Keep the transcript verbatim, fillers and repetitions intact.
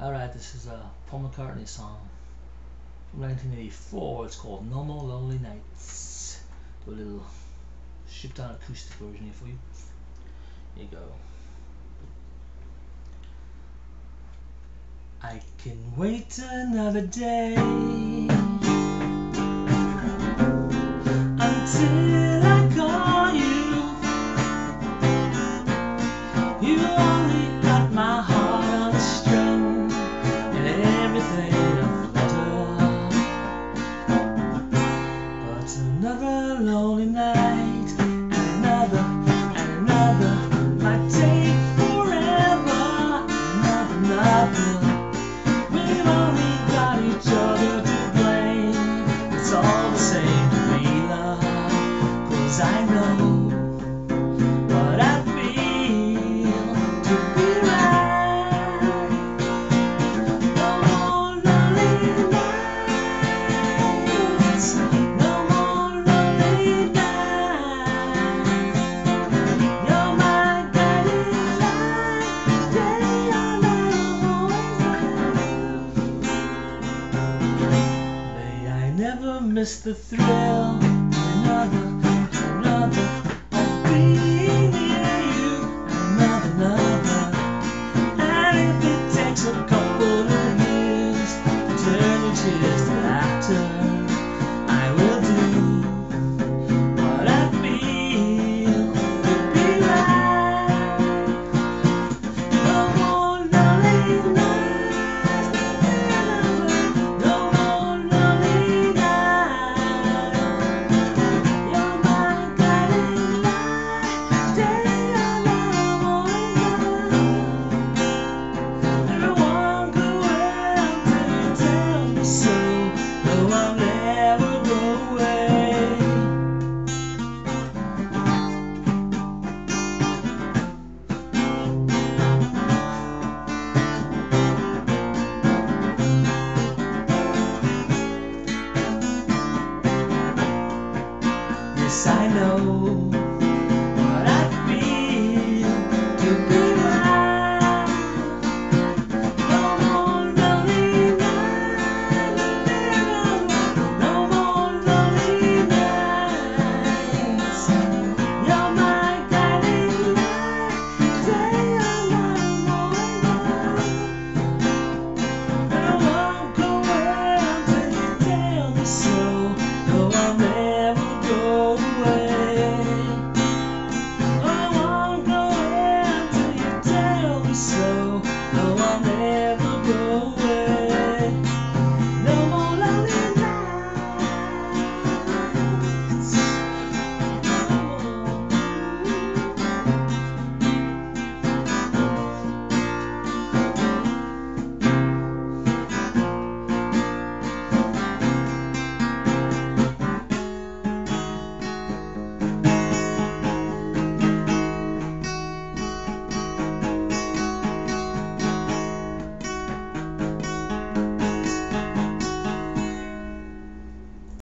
Alright, this is a Paul McCartney song from nineteen eighty-four. It's called No More Lonely Nights. Do a little stripped down acoustic version here for you. Here you go. I can wait another day until I call you. You only got my heart on a string and everything I flutter. But another lonely night and another and another might take forever. Another, another. We've only got each other to blame. It's all the same to me, love, 'cause I know what I feel to be right. No more lonely nights, no more lonely nights. You're my guiding light, day or night, always there. May I never miss the thrill of another